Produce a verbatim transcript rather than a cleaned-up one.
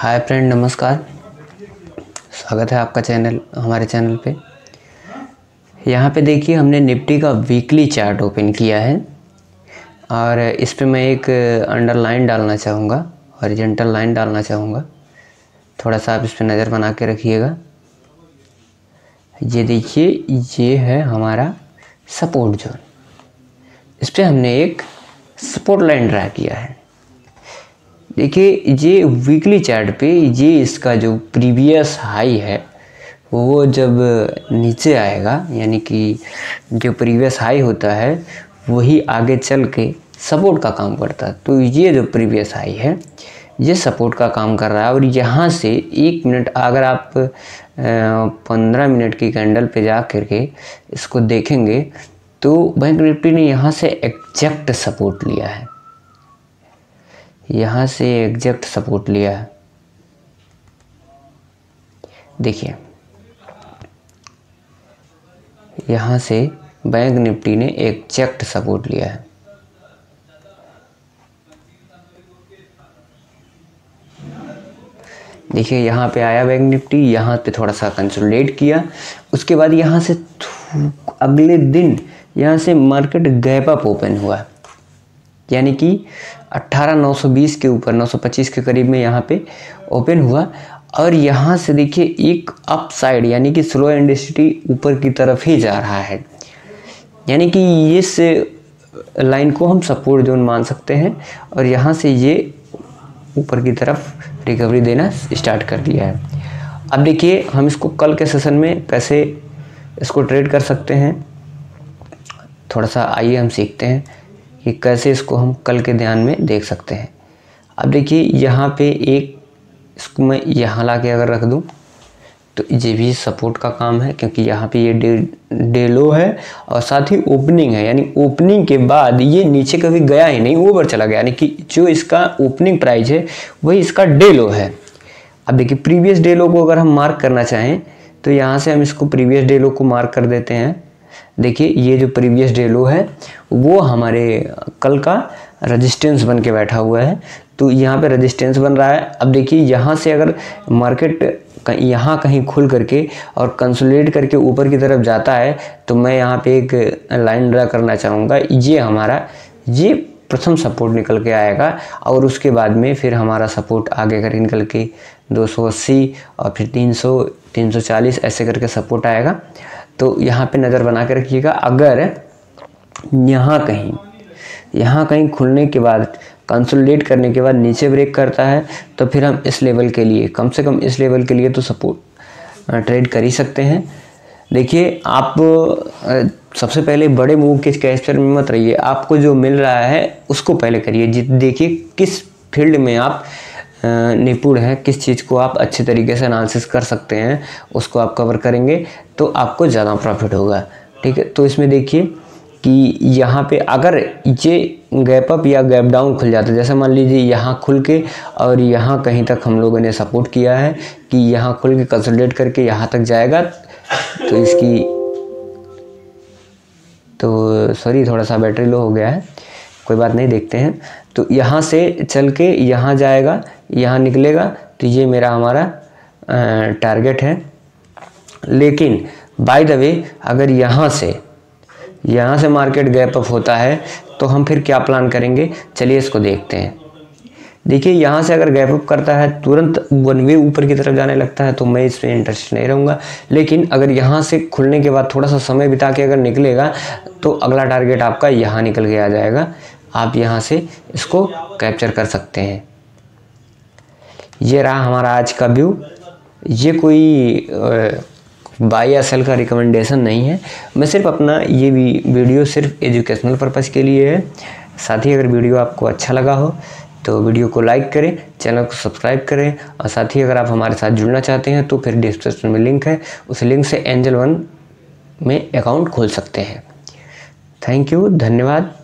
Hi friend, नमस्कार। स्वागत है आपका चैनल हमारे चैनल पे। यहाँ पे देखिए हमने निफ्टी का वीकली चार्ट ओपन किया है और इस पे मैं एक अंडरलाइन डालना चाहूँगा, हॉरिजॉन्टल लाइन डालना चाहूँगा। थोड़ा सा आप इस पे नज़र बना के रखिएगा। ये देखिए, ये है हमारा सपोर्ट जोन। इस पे हमने एक सपोर्ट लाइन ड्रा किया है। देखिए ये वीकली चार्ट पे ये इसका जो प्रीवियस हाई है वो जब नीचे आएगा, यानी कि जो प्रीवियस हाई होता है वही आगे चल के सपोर्ट का काम करता है। तो ये जो प्रीवियस हाई है ये सपोर्ट का काम कर रहा है। और यहाँ से एक मिनट अगर आप पंद्रह मिनट की कैंडल पे जा करके इसको देखेंगे तो बैंक निफ्टी ने यहाँ से एग्जैक्ट सपोर्ट लिया है, यहाँ से एग्जैक्ट सपोर्ट लिया है। देखिए यहाँ से बैंक निफ्टी ने एग्जैक्ट सपोर्ट लिया है। देखिए यहाँ पे आया बैंक निफ्टी, यहाँ पे थोड़ा सा कंसोलिडेट किया, उसके बाद यहाँ से अगले दिन यहाँ से मार्केट गैप अप ओपन हुआ, यानी कि अट्ठारह नौ सौ बीस के ऊपर नौ सौ पच्चीस के करीब में यहाँ पे ओपन हुआ। और यहाँ से देखिए एक अप साइड, यानी कि स्लो इंटेंसिटी ऊपर की तरफ ही जा रहा है, यानी कि इस लाइन को हम सपोर्ट जोन मान सकते हैं। और यहाँ से ये ऊपर की तरफ रिकवरी देना स्टार्ट कर दिया है। अब देखिए हम इसको कल के सेशन में कैसे इसको ट्रेड कर सकते हैं, थोड़ा सा आइए हम सीखते हैं कि कैसे इसको हम कल के ध्यान में देख सकते हैं। अब देखिए यहाँ पे एक, इसको मैं यहाँ ला के अगर रख दूँ तो ये भी सपोर्ट का काम है, क्योंकि यहाँ पे ये डे डे लो है और साथ ही ओपनिंग है, यानी ओपनिंग के बाद ये नीचे कभी गया ही नहीं, ऊपर चला गया, यानी कि जो इसका ओपनिंग प्राइस है वही इसका डे लो है। अब देखिए प्रीवियस डे लो को अगर हम मार्क करना चाहें तो यहाँ से हम इसको प्रीवियस डे लो को मार्क कर देते हैं। देखिए ये जो प्रीवियस डे लो है वो हमारे कल का रेजिस्टेंस बन के बैठा हुआ है, तो यहाँ पे रेजिस्टेंस बन रहा है। अब देखिए यहाँ से अगर मार्केट यहाँ कहीं खुल करके और कंसोलिडेट करके ऊपर की तरफ जाता है तो मैं यहाँ पे एक लाइन ड्रा करना चाहूँगा। ये हमारा ये प्रथम सपोर्ट निकल के आएगा और उसके बाद में फिर हमारा सपोर्ट आगे कर निकल के दो सौ अस्सी और फिर तीन सौ तीन सौ चालीस ऐसे करके सपोर्ट आएगा। तो यहाँ पे नज़र बना के रखिएगा। अगर यहाँ कहीं यहाँ कहीं खुलने के बाद कंसोलिडेट करने के बाद नीचे ब्रेक करता है तो फिर हम इस लेवल के लिए, कम से कम इस लेवल के लिए तो सपोर्ट ट्रेड कर ही सकते हैं। देखिए आप सबसे पहले बड़े मूव के कैप्चर में मत रहिए, आपको जो मिल रहा है उसको पहले करिए। देखिए किस फील्ड में आप निपुण हैं, किस चीज़ को आप अच्छे तरीके से एनालिसिस कर सकते हैं, उसको आप कवर करेंगे तो आपको ज़्यादा प्रॉफिट होगा। ठीक है, तो इसमें देखिए कि यहाँ पे अगर ये गैप अप या गैप डाउन खुल जाता है, जैसे मान लीजिए यहाँ खुल के और यहाँ कहीं तक हम लोगों ने सपोर्ट किया है कि यहाँ खुल के कंसोलिडेट करके यहाँ तक जाएगा, तो इसकी तो सॉरी थोड़ा सा बैटरी लो हो गया है, कोई बात नहीं, देखते हैं। तो यहाँ से चल के यहाँ जाएगा, यहाँ निकलेगा, तो ये मेरा हमारा टारगेट है। लेकिन बाय द वे अगर यहाँ से यहाँ से मार्केट गैप अप होता है तो हम फिर क्या प्लान करेंगे, चलिए इसको देखते हैं। देखिए यहाँ से अगर गैप अप करता है, तुरंत वन वे ऊपर की तरफ जाने लगता है तो मैं इसमें इंटरेस्ट नहीं रहूँगा। लेकिन अगर यहाँ से खुलने के बाद थोड़ा सा समय बिता के अगर निकलेगा तो अगला टारगेट आपका यहाँ निकल के आ जाएगा, आप यहाँ से इसको कैप्चर कर सकते हैं। ये रहा हमारा आज का व्यू। ये कोई बाय या सेल का रिकमेंडेशन नहीं है, मैं सिर्फ अपना ये भी वीडियो सिर्फ एजुकेशनल पर्पज़ के लिए है। साथ ही अगर वीडियो आपको अच्छा लगा हो तो वीडियो को लाइक करें, चैनल को सब्सक्राइब करें, और साथ ही अगर आप हमारे साथ जुड़ना चाहते हैं तो फिर डिस्क्रिप्शन में लिंक है, उस लिंक से एंजल वन में अकाउंट खोल सकते हैं। थैंक यू, धन्यवाद।